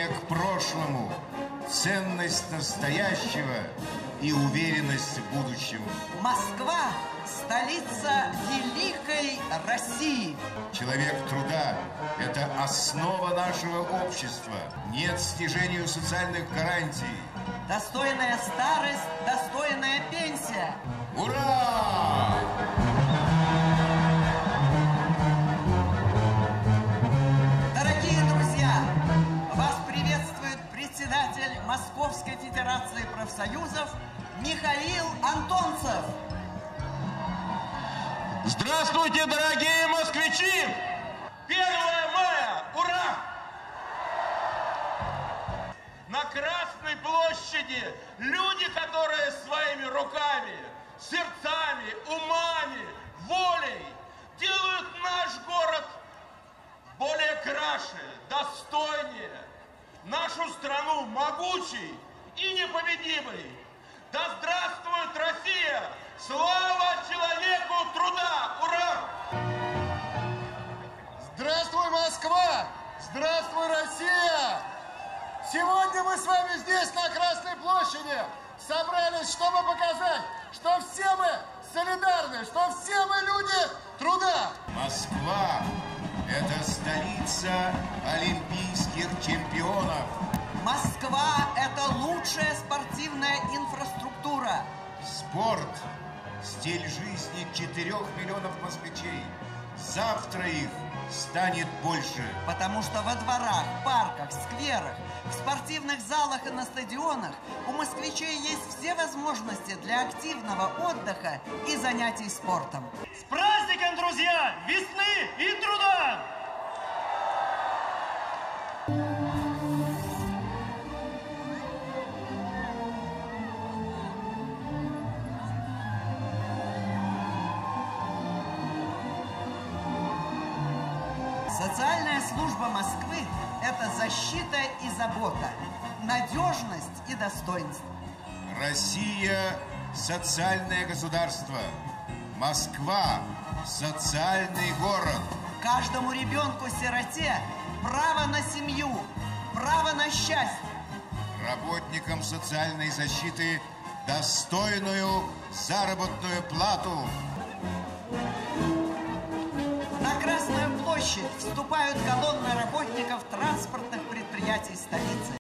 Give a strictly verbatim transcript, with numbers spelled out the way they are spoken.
к прошлому, ценность настоящего и уверенность в будущем. Москва – столица великой России. Человек труда – это основа нашего общества. Нет снижению социальных гарантий. Достойная старость, достойная пенсия. Ура! Дорогие друзья, вас приветствует председатель Московской Федерации профсоюзов Михаил Антонцев. Здравствуйте, дорогие москвичи! первое мая! Ура! На Красной площади люди, которые своими руками, сердцами, умами, волей делают наш город более краше, достойнее, нашу страну могучей и непобедимой. Да здравствует Россия! Слава человеку труда! Ура! Здравствуй, Москва! Здравствуй, Россия! Сегодня мы с вами здесь, на Красной площади, собрались, чтобы показать, что все мы солидарны, что все мы люди труда. Москва – это столица олимпийских чемпионов. Москва – это лучшая спортивная инфраструктура. Спорт – стиль жизни четырех миллионов москвичей. Завтра их станет больше. Потому что во дворах, парках, скверах, в спортивных залах и на стадионах у москвичей есть все возможности для активного отдыха и занятий спортом. С праздником, друзья! Весны и труда! Социальная служба Москвы – это защита и забота, надежность и достоинство. Россия – социальное государство. Москва – социальный город. Каждому ребенку-сироте право на семью, право на счастье. Работникам социальной защиты достойную заработную плату. На Красную площадь вступают колонны работников транспортных предприятий столицы.